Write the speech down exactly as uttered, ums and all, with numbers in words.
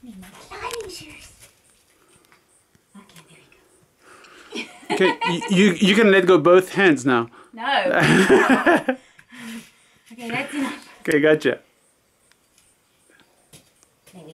need my climbing shoes. Okay, there we go. Okay, you, you you can let go both hands now. No. Okay, that's enough. Okay, gotcha.